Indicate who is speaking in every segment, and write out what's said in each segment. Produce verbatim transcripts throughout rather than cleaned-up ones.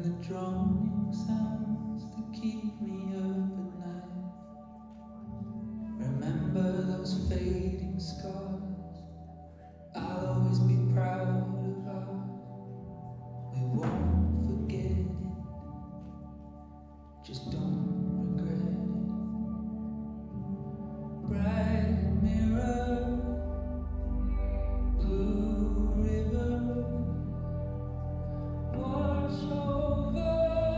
Speaker 1: the droning sounds that keep me up at night. Remember those fading scars, I'll always be proud of ours. We won't forget it, just don't regret it. Bright mirror, blue river, wash over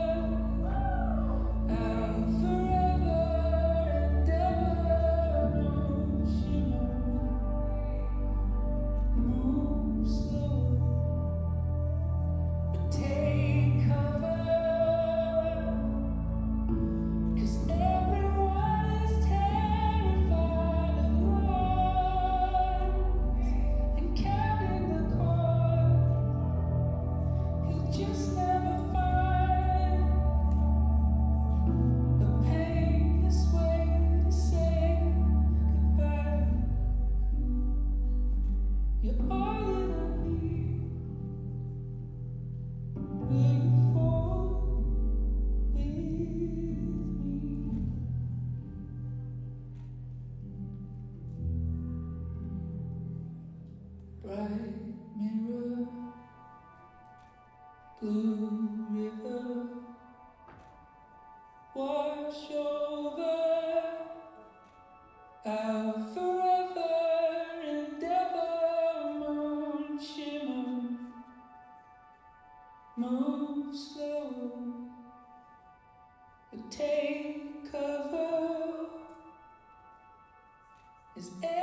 Speaker 1: our forever endeavor. Shimmer, move slow, but take cover, 'cause everyone is terrified of loss and counting the cost. He'll just never find a painless way to say goodbye. You're all that I need. Will you fall with me? Bright mirror, blue river, wash over our forever endeavor. Moon shimmer, move slow, but take cover, as